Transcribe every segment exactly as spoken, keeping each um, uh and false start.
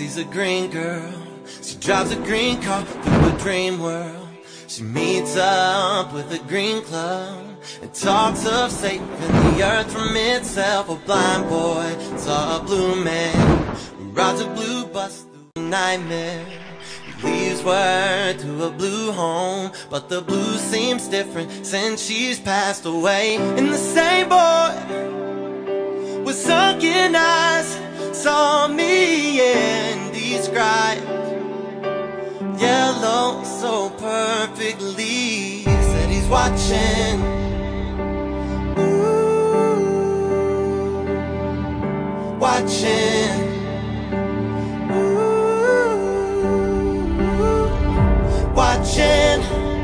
She's a green girl. She drives a green car through a dream world. She meets up with a green club and talks of saving the earth from itself. A blind boy saw a blue man who rides a blue bus through a nightmare. He leaves word to a blue home, but the blue seems different since she's passed away. And the same boy with sunken eyes saw me and described yellow so perfectly. Said he's watching, ooh, watching, ooh, watching,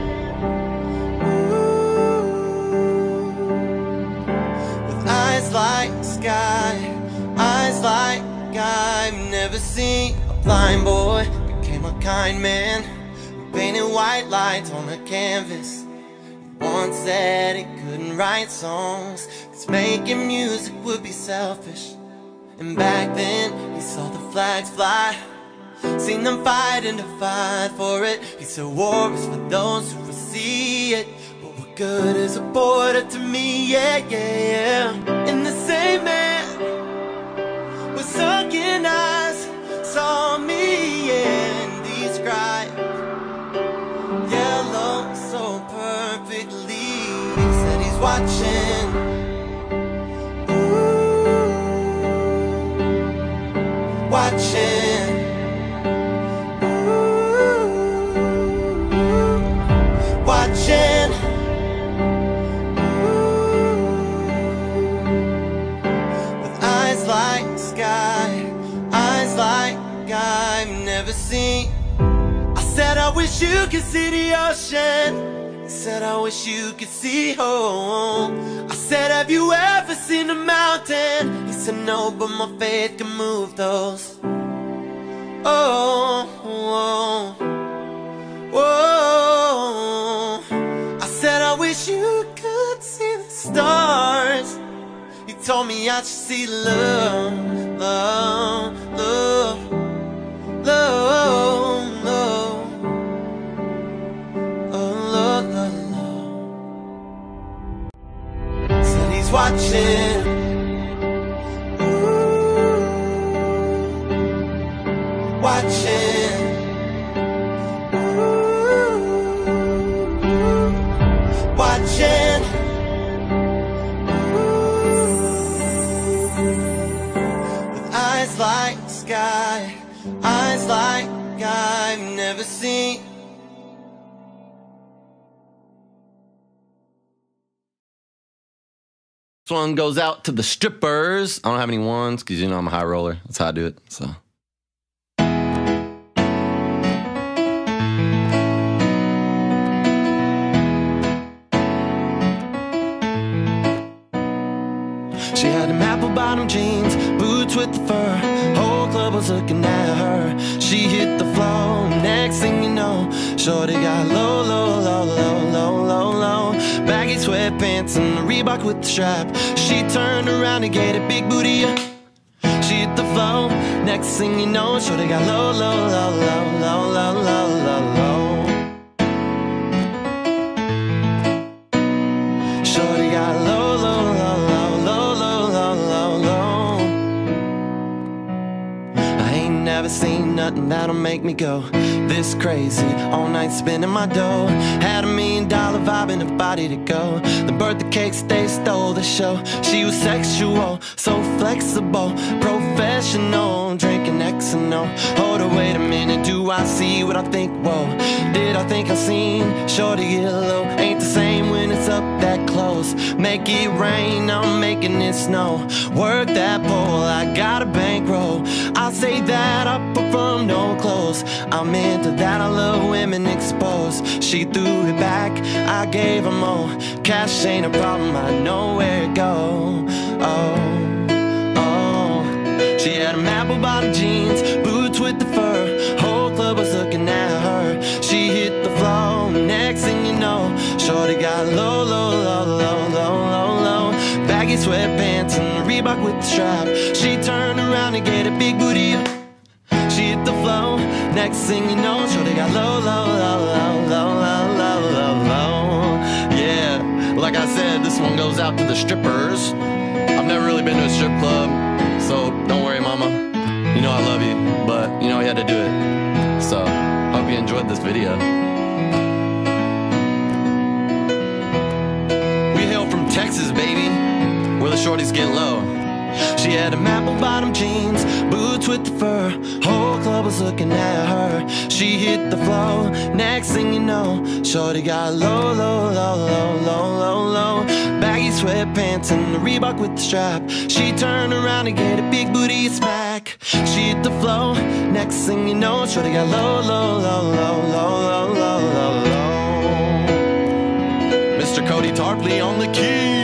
ooh, with eyes like sky, eyes like I've never seen. A blind boy became a kind man who painted white lights on a canvas. He once said he couldn't write songs, 'cause making music would be selfish. And back then he saw the flags fly, seen them fighting to fight for it. He said war is for those who foresee it, but what good is a border to me? Yeah, yeah, yeah. And the same man with sunken eyes saw me and described yellow so perfectly. He said he's watching, ooh, watching, ooh, watching, ooh, with eyes like sky, eyes like I've never seen. I said I wish you could see the ocean. He said I wish you could see home. I said have you ever seen a mountain? He said no, but my faith can move those. Oh, oh, oh. I said I wish you could see the stars. He told me I should see love, love, love, love, love, oh, love, love, love. Said he's watching, ooh, watching, ooh, watching, eyes like sky, eyes like I've never seen. This one goes out to the strippers. I don't have any ones because you know I'm a high roller. That's how I do it. So. She had them apple bottom jeans, boots with the fur. Whole club was looking at her. She hit the floor, next thing you know, shorty got low, low, low, low, low, low, low. Baggy sweatpants and the Reebok with the strap. She turned around and gave a big booty. She hit the floor, next thing you know, shorty got low, low, low, low, low, low, low, low, low. Shorty got low, low, low, low, low, low, low, low, low. I ain't never seen nothing that'll make me go this crazy. All night spending my dough. Had a million dollar vibe and a body to go. The birthday cakes, they stole the show. She was sexual, so flexible, professional, drinking X and O. Hold on, wait a minute, do I see what I think? Whoa, did I think I seen shorty get low? Ain't the same when it's up that close. Make it rain, I'm making it snow. Work that pole, I got a bankroll. I'll say that I perform no clothes. I'm into that, I love women exposed. She threw it back, I gave her more. Cash ain't a problem, I know where it go. Oh, oh. She had them apple bottom jeans, boots with the fur. Whole club was looking at her. She hit the floor, next thing you know, shorty got low, low, low, low, low, low, low. Baggy sweatpants and the Reebok with the strap. She turned around and gave a big booty. She hit Next thing you know, shorty got low, low, low, low, low, low, low, low, low. Yeah, like I said, this one goes out to the strippers. I've never really been to a strip club, so don't worry, mama. You know I love you, but you know you had to do it. So, hope you enjoyed this video. We hail from Texas, baby, where the shorties get low. She had them apple bottom jeans, boots with the fur. Whole club was looking at her. She hit the flow. Next thing you know, shorty got low, low, low, low, low, low, low. Baggy sweatpants and the Reebok with the strap. She turned around and gave a big booty smack. She hit the flow. Next thing you know, shorty got low, low, low, low, low, low, low, low, low. Mister Cody Tarpley on the key.